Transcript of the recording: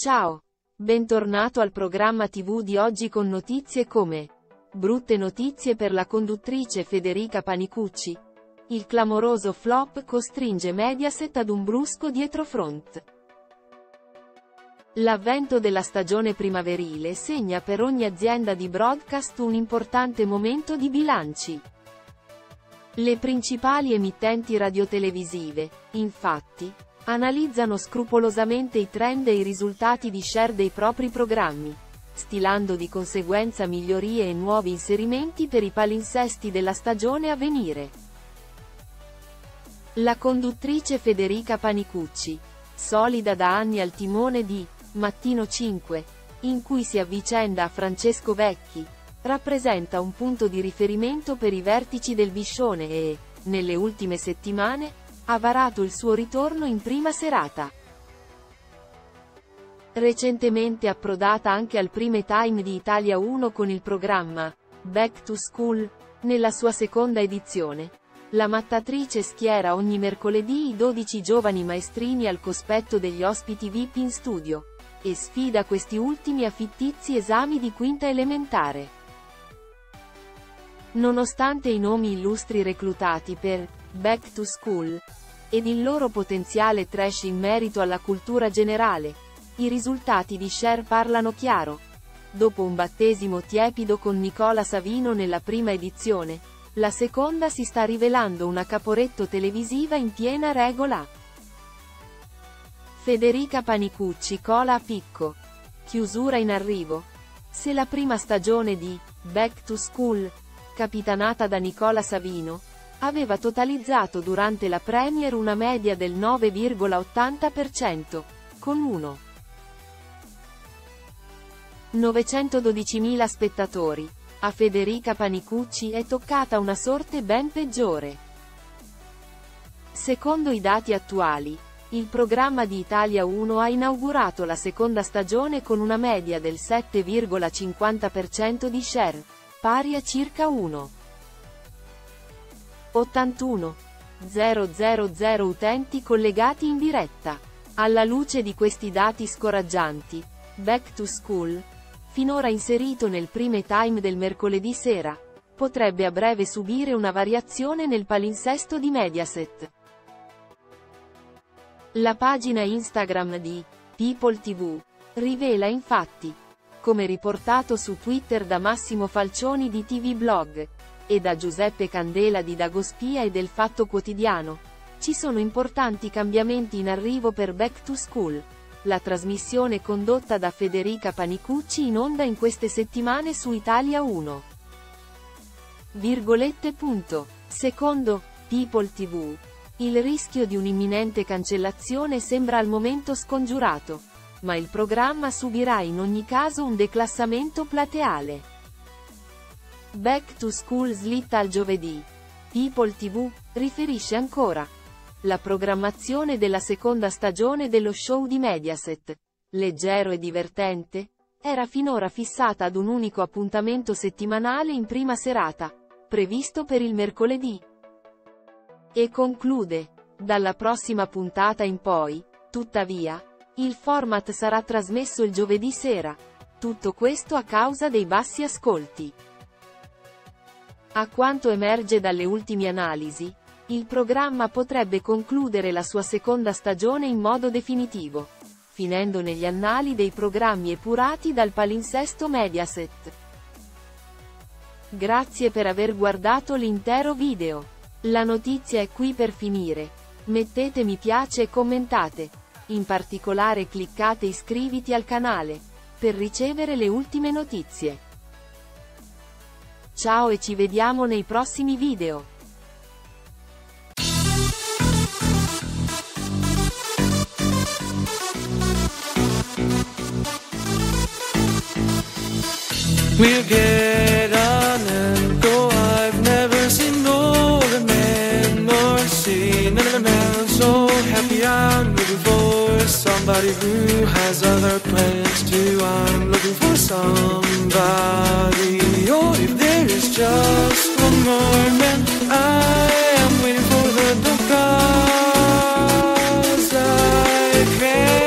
Ciao! Bentornato al programma TV di oggi con notizie come: brutte notizie per la conduttrice Federica Panicucci. Il clamoroso flop costringe Mediaset ad un brusco dietrofront. L'avvento della stagione primaverile segna per ogni azienda di broadcast un importante momento di bilanci. Le principali emittenti radiotelevisive, infatti, analizzano scrupolosamente i trend e i risultati di share dei propri programmi, stilando di conseguenza migliorie e nuovi inserimenti per i palinsesti della stagione a venire. La conduttrice Federica Panicucci, solida da anni al timone di Mattino 5, in cui si avvicenda a Francesco Vecchi, rappresenta un punto di riferimento per i vertici del Biscione e, nelle ultime settimane, ha varato il suo ritorno in prima serata. Recentemente approdata anche al prime time di Italia 1 con il programma Back to School, nella sua seconda edizione, la mattatrice schiera ogni mercoledì i 12 giovani maestrini al cospetto degli ospiti VIP in studio, e sfida questi ultimi a fittizi esami di quinta elementare. Nonostante i nomi illustri reclutati per Back to School ed il loro potenziale trash in merito alla cultura generale, i risultati di share parlano chiaro. Dopo un battesimo tiepido con Nicola Savino nella prima edizione, la seconda si sta rivelando una Caporetto televisiva in piena regola. Federica Panicucci cola a picco. Chiusura in arrivo. Se la prima stagione di Back to School, capitanata da Nicola Savino, aveva totalizzato durante la premiere una media del 9,80%, con 912.000 spettatori, a Federica Panicucci è toccata una sorte ben peggiore. Secondo i dati attuali, il programma di Italia 1 ha inaugurato la seconda stagione con una media del 7,50% di share, pari a circa 1,81,000 utenti collegati in diretta. Alla luce di questi dati scoraggianti, Back to School, finora inserito nel prime time del mercoledì sera, potrebbe a breve subire una variazione nel palinsesto di Mediaset. La pagina Instagram di People TV rivela infatti, come riportato su Twitter da Massimo Falcioni di TV Blog e da Giuseppe Candela di Dagospia e del Fatto Quotidiano, ci sono importanti cambiamenti in arrivo per Back to School, la trasmissione condotta da Federica Panicucci in onda in queste settimane su Italia 1. Secondo People TV, il rischio di un'imminente cancellazione sembra al momento scongiurato, ma il programma subirà in ogni caso un declassamento plateale. Back to School slitta al giovedì. People TV riferisce ancora: la programmazione della seconda stagione dello show di Mediaset, leggero e divertente, era finora fissata ad un unico appuntamento settimanale in prima serata, previsto per il mercoledì. E conclude: dalla prossima puntata in poi, tuttavia, il format sarà trasmesso il giovedì sera. Tutto questo a causa dei bassi ascolti. A quanto emerge dalle ultime analisi, il programma potrebbe concludere la sua seconda stagione in modo definitivo, finendo negli annali dei programmi epurati dal palinsesto Mediaset. Grazie per aver guardato l'intero video. La notizia è qui per finire. Mettete mi piace e commentate. In particolare cliccate iscriviti al canale, per ricevere le ultime notizie. Ciao e ci vediamo nei prossimi video. We'll get on and go. I've never seen more a man nor seen another man so happy. I'm looking for somebody who has other plans too. I'm looking for somebody. Oh, if there is just one more man, I am waiting for the door, 'cause I can't